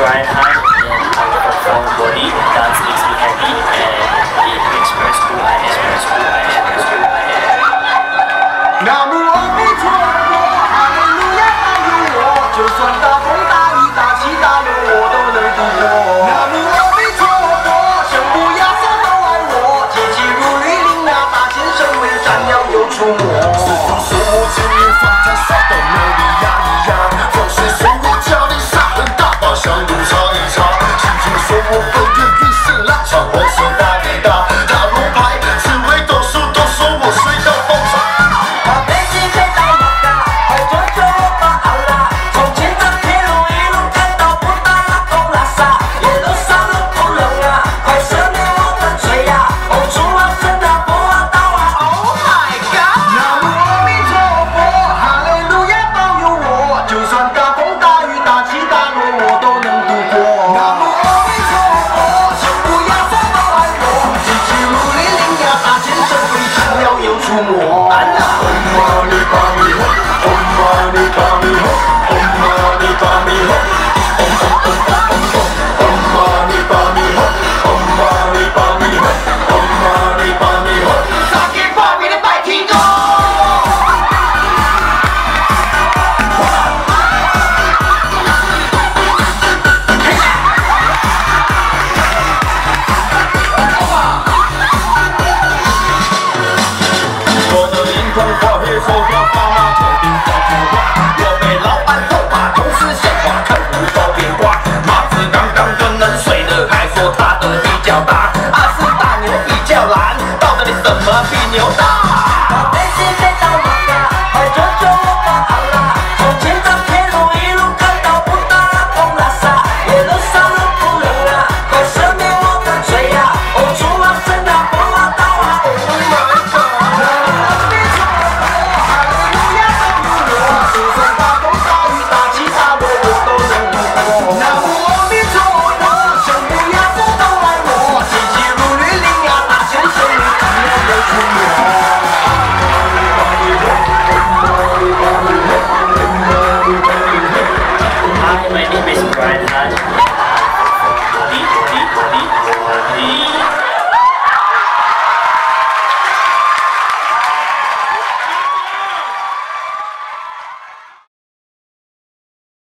grind hard and I work for body. Dance makes me happy and it express who I am. 南无阿弥陀佛，哈利路亚保佑我，就算大风大雨大起大落我都能度过。南无阿弥陀佛，生不亚瑟都爱我，节气如律令啊，大显神威，斩妖又除魔。是用生活经验放在撒到哪里压一压，放水生活教你杀人大把香炉擦一擦，心情说我本愿必胜拉长黄色大地大，塔罗牌紫微斗数都说我睡到爆炸。Om Mani Padme Hum, Om Mani